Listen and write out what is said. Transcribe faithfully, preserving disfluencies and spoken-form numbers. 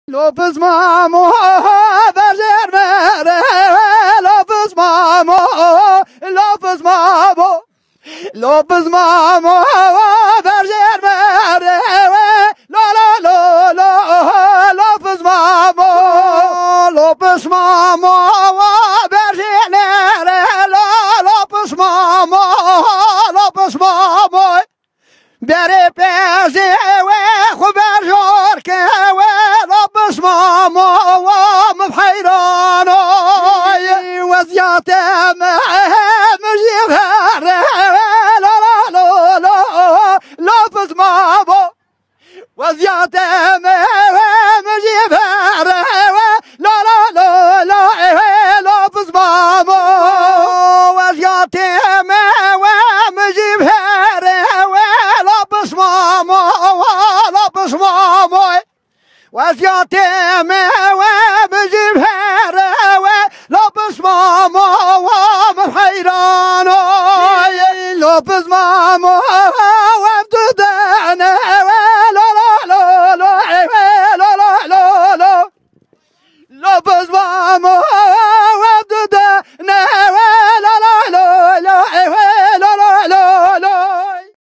Lopez mamo verger mere Lopez mamo Lopez mamo Lopez mamo verger mere La la la la Lopez mamo Lopez mamo verger mere La Lopez mamo Lopez mamo Bere peze we khuber jor ke we Lopez mamo wa bhayrano وزياته مجيبها لا لا لا لا لوبز مامو وزياته مجيبها لا لا لا لا لوبز مامو وزياته مجيبها لوبز مامو لوبز مامو وزياته مجيبها Lopez mamo, I'm حيران. Lopez mamo.